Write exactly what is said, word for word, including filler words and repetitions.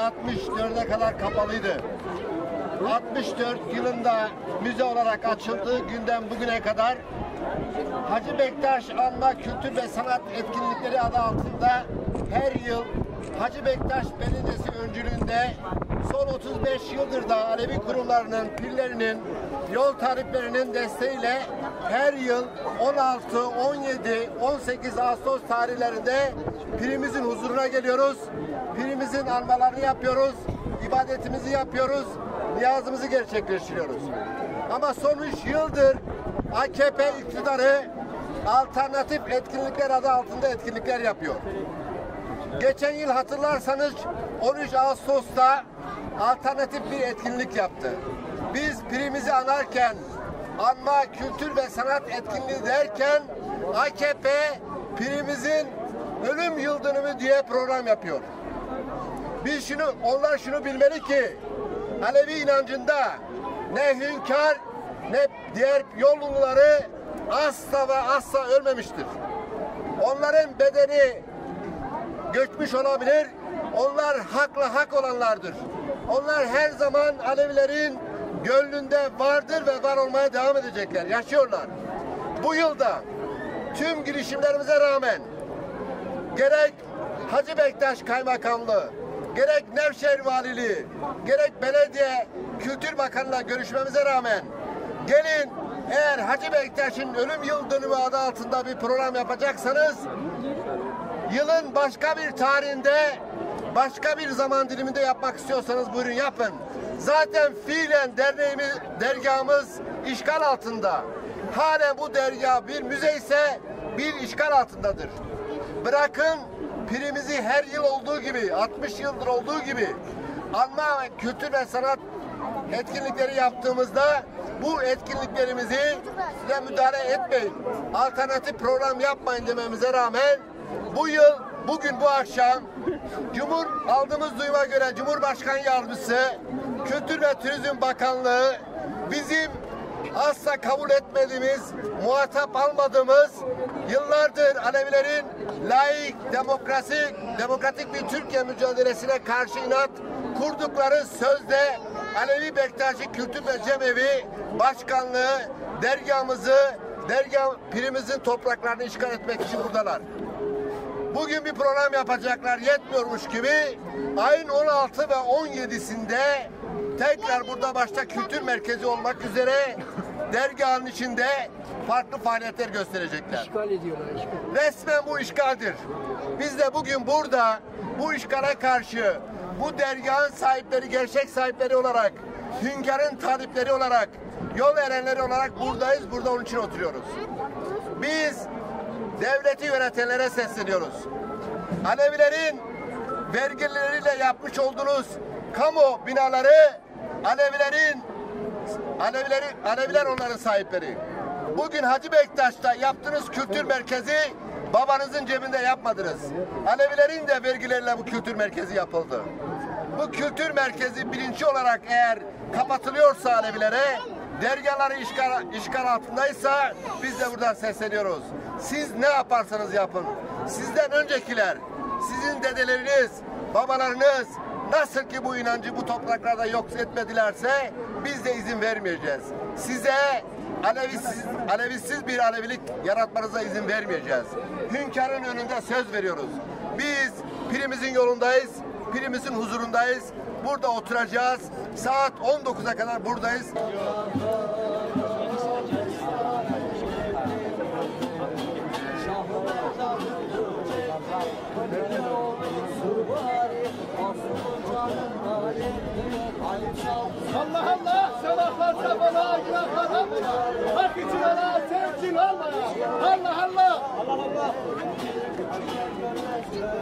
altmış dörde kadar kapalıydı. altmış dört yılında müze olarak açıldığı günden bugüne kadar Hacı Bektaş Anma Kültür ve Sanat Etkinlikleri adı altında her yıl Hacı Bektaş Belediyesi öncülüğünde son otuz beş yıldır da Alevi kurumlarının, pirlerinin, yol tariflerinin desteğiyle her yıl on altı, on yedi, on sekiz Ağustos tarihlerinde pirimizin huzuruna geliyoruz. Pirimizin anmalarını yapıyoruz, ibadetimizi yapıyoruz, niyazımızı gerçekleştiriyoruz. Ama son üç yıldır A K P iktidarı alternatif etkinlikler adı altında etkinlikler yapıyor. Geçen yıl hatırlarsanız on üç Ağustos'ta alternatif bir etkinlik yaptı. Biz pirimizi anarken, anma, kültür ve sanat etkinliği derken A K P pirimizin ölüm yıl dönümü diye program yapıyor. Biz şunu, onlar şunu bilmeli ki Alevi inancında ne hünkâr ne diğer yolluları asla ve asla ölmemiştir. Onların bedeni göçmüş olabilir. Onlar hakla hak olanlardır. Onlar her zaman Alevilerin gönlünde vardır ve var olmaya devam edecekler. Yaşıyorlar. Bu yılda tüm girişimlerimize rağmen gerek Hacı Bektaş Kaymakamlığı, gerek Nevşehir Valiliği, gerek Belediye Kültür Bakanı'yla görüşmemize rağmen gelin eğer Hacı Bektaş'ın ölüm yıl dönümü adı altında bir program yapacaksanız yılın başka bir tarihinde, başka bir zaman diliminde yapmak istiyorsanız buyurun yapın. Zaten fiilen derneğimiz, dergahımız işgal altında. Halen bu dergah bir müze ise bir işgal altındadır. Bırakın pirimizi her yıl olduğu gibi, altmış yıldır olduğu gibi anma ve kültür ve sanat etkinlikleri yaptığımızda bu etkinliklerimizi size müdahale etmeyin, alternatif program yapmayın dememize rağmen bu yıl, bugün bu akşam Cumhur aldığımız duyuma göre Cumhurbaşkanı Yardımcısı, Kültür ve Turizm Bakanlığı bizim asla kabul etmediğimiz, muhatap almadığımız, yıllardır Alevilerin laik, demokrasi, demokratik bir Türkiye mücadelesine karşı inat kurdukları sözde Alevi Bektaşi Kültür ve Cemevi Başkanlığı dergahımızı, dergah pirimizin topraklarını işgal etmek için buradalar. Bugün bir program yapacaklar, yetmiyormuş gibi ayın on altı ve on yedisinde tekrar burada başta kültür merkezi olmak üzere dergahın içinde farklı faaliyetler gösterecekler. İşgal ediyorlar, işgal. Resmen bu işgaldir. Biz de bugün burada bu işgale karşı bu dergahın sahipleri, gerçek sahipleri olarak, hünkârın talipleri olarak, yol erenleri olarak buradayız. Burada onun için oturuyoruz. Biz devleti yönetenlere sesleniyoruz. Alevilerin vergileriyle yapmış olduğunuz kamu binaları Alevilerin Alevilerin Aleviler onların sahipleri. Bugün Hacı Bektaş'ta yaptığınız kültür merkezi babanızın cebinde yapmadınız. Alevilerin de vergileriyle bu kültür merkezi yapıldı. Bu kültür merkezi bilinçli olarak eğer kapatılıyorsa Alevilere, dergahları işgal, işgal altındaysa biz de buradan sesleniyoruz. Siz ne yaparsanız yapın. Sizden öncekiler, sizin dedeleriniz, babalarınız nasıl ki bu inancı bu topraklarda yok etmedilerse biz de izin vermeyeceğiz. Size Alevisiz, Alevisiz bir Alevilik yaratmanıza izin vermeyeceğiz. Hünkârın önünde söz veriyoruz. Biz pirimizin yolundayız, pirimizin huzurundayız. Burada oturacağız. Saat on dokuza kadar buradayız. Allah Allah, sabahlar sabahlar, günahlar Allah, hak için Allah, sevsin Allah, Allah Allah. Allah Allah.